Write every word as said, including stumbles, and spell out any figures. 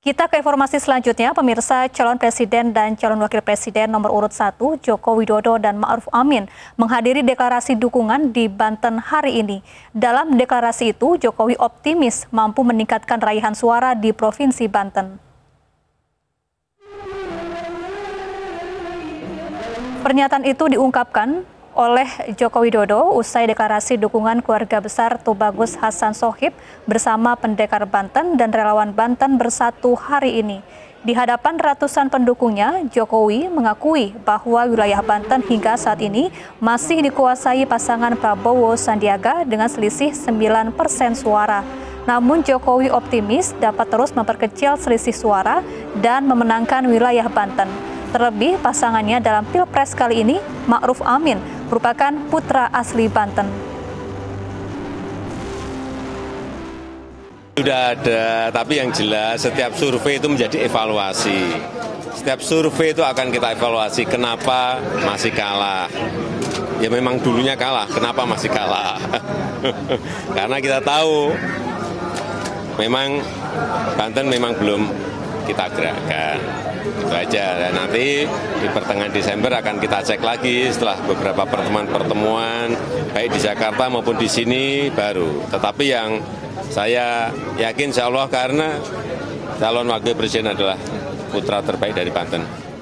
Kita ke informasi selanjutnya, pemirsa. Calon Presiden dan calon Wakil Presiden nomor urut satu, Joko Widodo dan Ma'ruf Amin, menghadiri deklarasi dukungan di Banten hari ini. Dalam deklarasi itu, Jokowi optimis mampu meningkatkan raihan suara di Provinsi Banten. Pernyataan itu diungkapkan oleh Joko Widodo usai deklarasi dukungan keluarga besar Tubagus Hasan Sohib bersama pendekar Banten dan relawan Banten Bersatu hari ini. Di hadapan ratusan pendukungnya, Jokowi mengakui bahwa wilayah Banten hingga saat ini masih dikuasai pasangan Prabowo Sandiaga dengan selisih sembilan persen suara. Namun Jokowi optimis dapat terus memperkecil selisih suara dan memenangkan wilayah Banten. Terlebih pasangannya dalam Pilpres kali ini, Ma'ruf Amin, merupakan putra asli Banten. Sudah ada, tapi yang jelas setiap survei itu menjadi evaluasi. Setiap survei itu akan kita evaluasi kenapa masih kalah. Ya memang dulunya kalah, kenapa masih kalah? Karena kita tahu memang Banten memang belum kita gerakkan. Itu aja. Dan nanti di pertengahan Desember akan kita cek lagi setelah beberapa pertemuan-pertemuan baik di Jakarta maupun di sini baru. Tetapi yang saya yakin insya Allah karena calon wakil presiden adalah putra terbaik dari Banten.